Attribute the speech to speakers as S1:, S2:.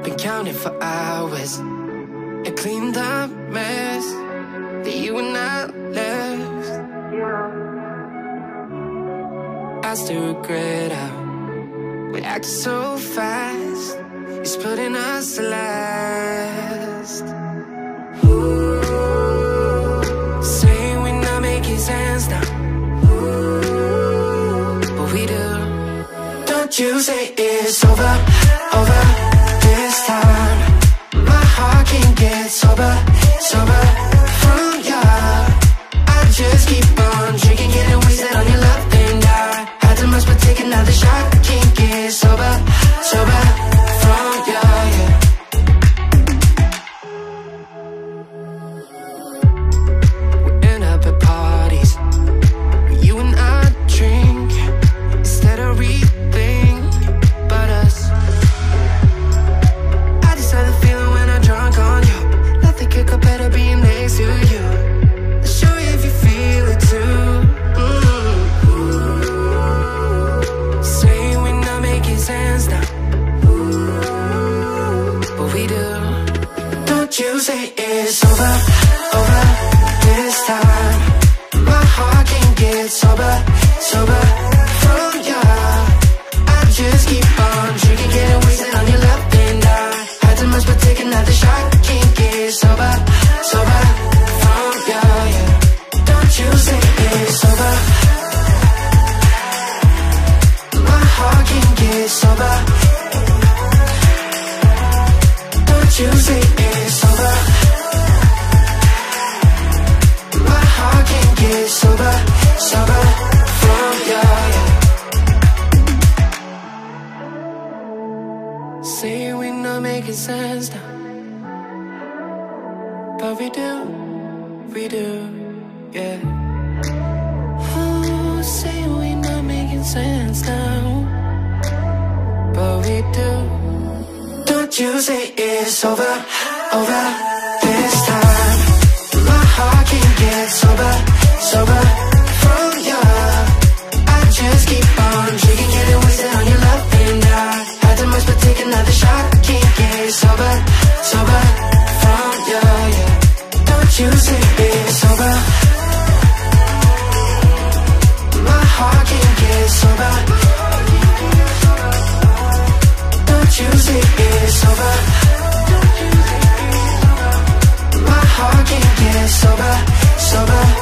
S1: been counting for hours and cleaned the mess that you and I left. I still regret how we acted so fast. It's putting us to last. Ooh, saying we're not making sense now. Ooh, but we do. Don't you say it's over, over this time. My heart can't get sober, sober from ya. I just keep on drinking, getting wasted on your love, and I had too much but take another shot. Can't get sober, sober from ya, yeah. We end up at parties where you and I drink instead of rethink about us. I just have the feeling when I'm drunk on you. Nothing could go better being next to you. I'll show you if you feel it too. Say we're not making sense now. But we do. Don't you say it's over, over this time. My heart can't get sober, sober from ya. I just keep on drinking, getting wasted on your love, and I had too much but take another shot. Can't get sober, sober from ya, yeah. Don't you say it's over. My heart can't get sober. Don't you say it's over. My heart can't get sober, sober from ya, yeah. Say we're not making sense now, but we do, yeah. Oh, say we're not making sense now, but we do. Don't you say it's over, over this time. My heart can't get sober, sober from ya. I just keep on drinking, getting wasted on your love, and I had too much but take another shot. Can't get sober, sober from ya, yeah. Don't you say it's over. My heart can't get sober. Don't you say it's over. My heart can't get sober, sober